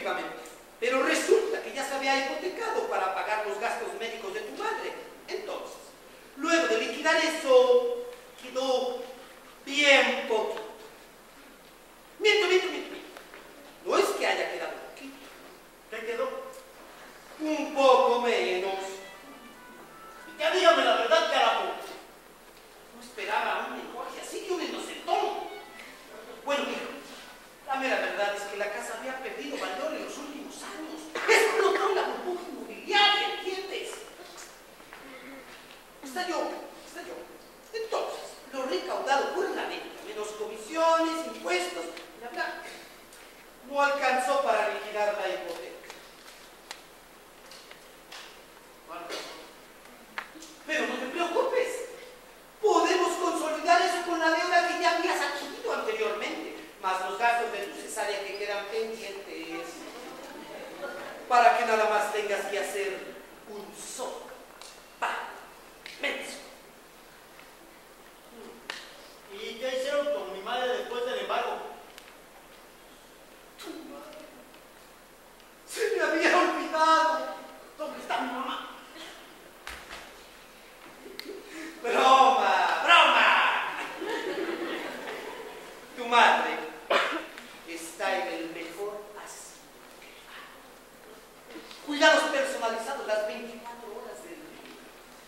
efectivamente. Pero resulta que ya se había hipotecado para pagar los gastos médicos de tu madre. Entonces, luego de liquidar eso, quedó bien poquito. Miento. No es que haya quedado poquito. ¿Qué quedó? Un poco menos. Ya dígame la verdad, carajo. No esperaba un lenguaje así de un inocentón. Bueno, hijo, la mera verdad es que la casa había perdido valor en los últimos años. Explotó la burbuja inmobiliaria, ¿entiendes? Estalló. Entonces, lo recaudado por la venta, menos comisiones, impuestos, bla, bla, no alcanzó para liquidar la hipoteca. Pero no te preocupes. Podemos consolidar eso con la deuda que ya habías adquirido anteriormente, más los gastos de tu cesárea que quedan pendientes, para que nada más tengas que hacer un solo pago mensual. ¿Y qué hicieron con mi madre después del embargo? Tu madre. Se me había olvidado. ¿Dónde está mi mamá? ¡Broma! Tu madre está en el mejor asilo. Cuidados personalizados las 24 horas del día.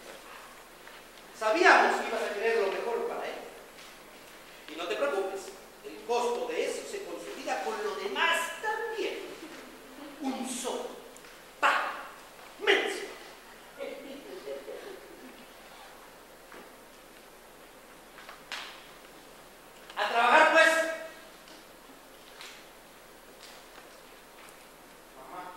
Sabíamos que ibas a querer lo mejor para él. Y no te preocupes, el costo de eso se consolida con lo demás también. Un solo pago mensual. A trabajar, pues. Mamá.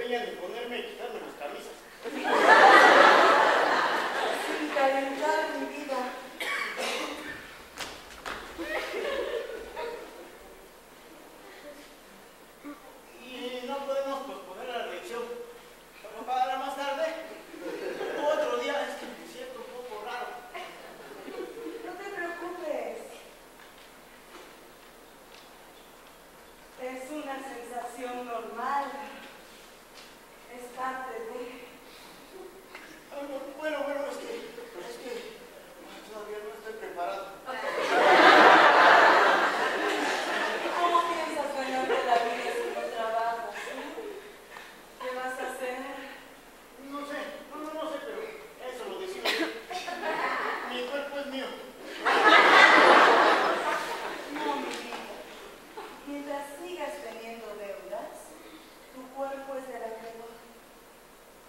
venía de ponerme y quitarme las camisas. Sin calentar mi vida. Y no podemos posponer la revisión. ¿Como para más tarde? O otro día, es que me siento un poco raro. No te preocupes. Es una sensación normal. Es parte de... Bueno, es que todavía no estoy preparado. ¿Cómo piensas ganarte la vida si no trabajas? ¿Qué vas a hacer? No sé, pero eso lo decido yo. Mi cuerpo es mío. No, mi vida. Mientras sigas teniendo deudas, tu cuerpo es del acreedor.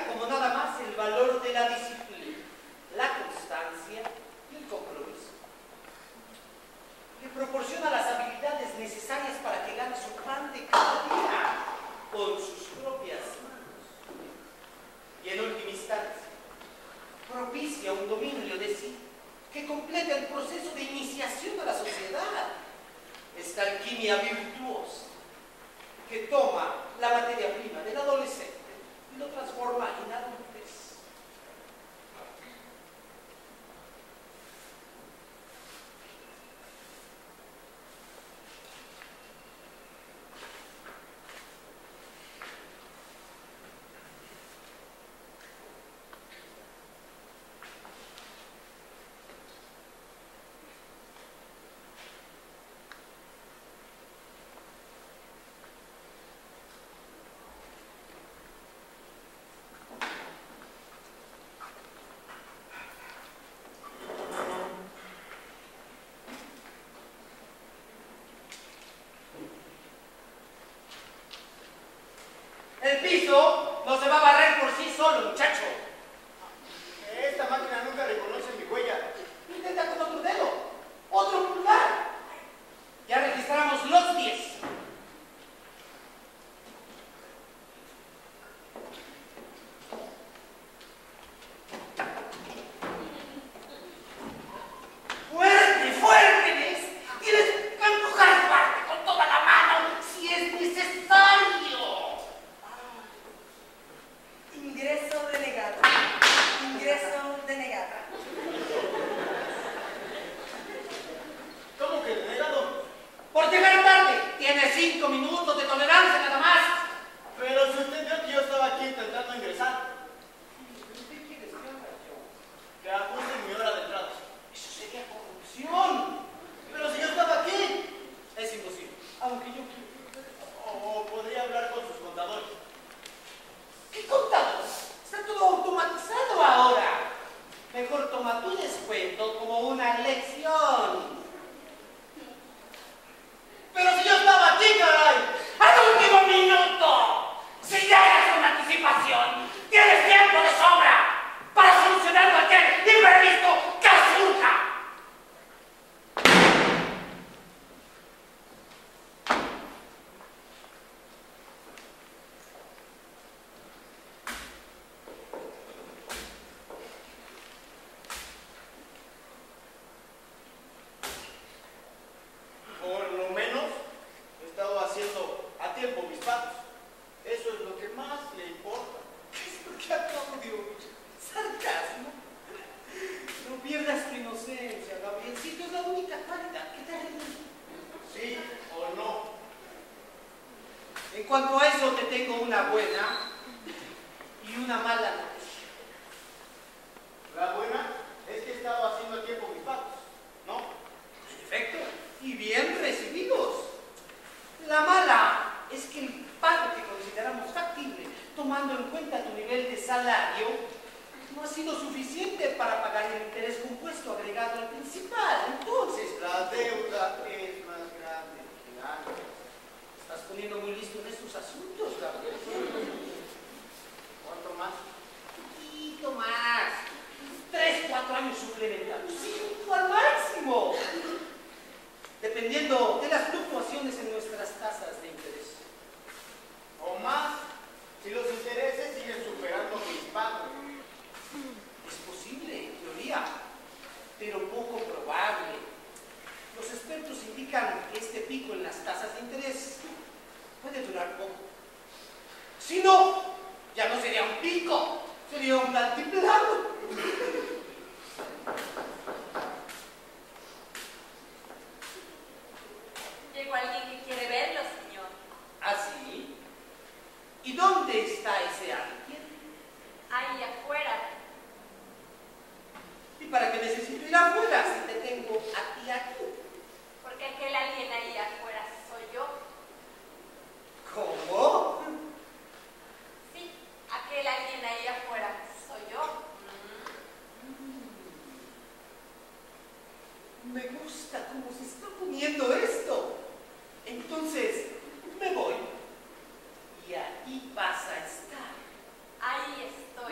enseña como nada más el valor de la disciplina, la constancia y el compromiso. Le proporciona las habilidades necesarias para que gane su pan de cada día con sus propias manos. Y en última instancia, propicia un dominio de sí que completa el proceso de iniciación de la sociedad. Esta alquimia virtuosa que toma la materia prima del adolescente y lo transforma en adultez. El piso no se va a barrer por sí solo, muchacho. Esta máquina nunca reconoce mi huella. Intenta con otro dedo, otro pulgar. Ya registramos los 10. Fuerte, fuerte, ¿ves? Tienes que empujar fuerte con toda la mano si es necesario. Ingreso denegado. Ingreso denegado. ¿Cómo que denegado? Por llegar tarde, tienes 5 minutos de tolerancia nada más. Pero si usted vio que yo estaba aquí intentando ingresar, ¿Qué quieres que haga yo? que ajuste mi hora de entrada. Eso sería corrupción. Pero si yo estaba aquí, Es imposible, aunque yo quiera. o podría hablar con sus contadores. ¿Qué contador? Está todo automatizado ahora. Mejor toma tu descuento como una lección. Pero si yo estaba aquí, caray. ¡Al último minuto! Si llegas con anticipación, tienes tiempo de sobra para solucionar cualquier imprevisto que surja. Por lo menos he estado haciendo a tiempo mis pagos. Eso es lo que más le importa. ¿Qué es lo que acabo de oír? ¿Sarcasmo? No pierdas tu inocencia, Gabrielcito. Es la única cualidad que te redime. ¿Sí o no? En cuanto a eso, te tengo una buena y una mala noticia. La buena es que he estado haciendo a tiempo mis pagos, ¿no? En efecto, y bien recibidos. La mala es que el pago que consideramos factible, tomando en cuenta tu nivel de salario, no ha sido suficiente para pagar el interés compuesto agregado al principal. Entonces, La deuda es más grande que antes. estás poniendo muy listo en estos asuntos, Gabriel. ¿Cuánto más? Un poquito más. 3, 4 años suplementarios. 5 al máximo. Dependiendo de las fluctuaciones en nuestras tasas de interés. ¿O más? Si los intereses siguen superando mis pagos. Es posible, en teoría, pero poco probable. Los expertos indican que este pico en las tasas de interés puede durar poco. Si no, ya no sería un pico, sería un altiplano. Llegó alguien que quiere verlo, señor. ¿Así? ¿Y dónde está ese alguien? Ahí afuera. ¿Y para qué necesito ir afuera si te tengo a ti aquí? Porque aquel alguien ahí afuera soy yo. ¿Cómo? Sí, aquel alguien ahí afuera soy yo. Me gusta cómo se está poniendo esto. Entonces, me voy. Y ahí vas a estar. Ahí estoy.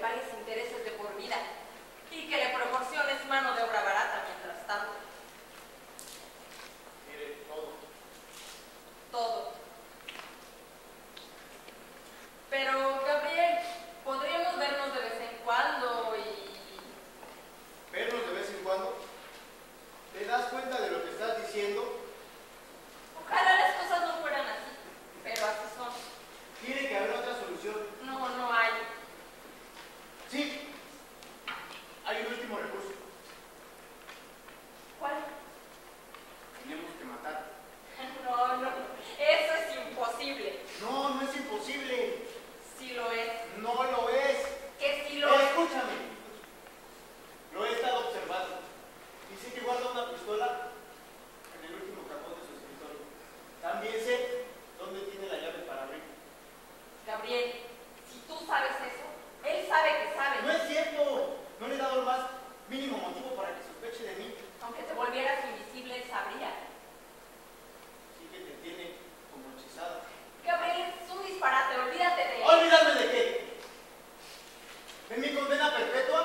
pagues intereses de por vida y que le proporciones mano de obra barata mientras tanto. Quiere todo. Todo. Pero, Gabriel, podríamos vernos de vez en cuando y... ¿Vernos de vez en cuando? ¿Te das cuenta de lo que estás diciendo? Ojalá las cosas no fueran así, pero así son. Tiene que haber otra solución. No, no hay. Sí, hay un último recurso. ¿Cuál? Tenemos que matar. No, no, eso es imposible. No, no es imposible. Sí lo es. No lo es. Que sí lo es. Escúchame. Lo he estado observando. Dice que guarda una pistola en el último cajón de su escritorio. También sé dónde tiene la llave para abrir. Gabriel, si tú sabes eso, él sabe que sabe. No es cierto. No le he dado el más mínimo motivo para que sospeche de mí. Aunque te volvieras invisible, él sabría. Sí que te tiene como hechizada. Gabriel, es un disparate, olvídate de él. ¿Olvídame de qué? ¿De mi condena perpetua?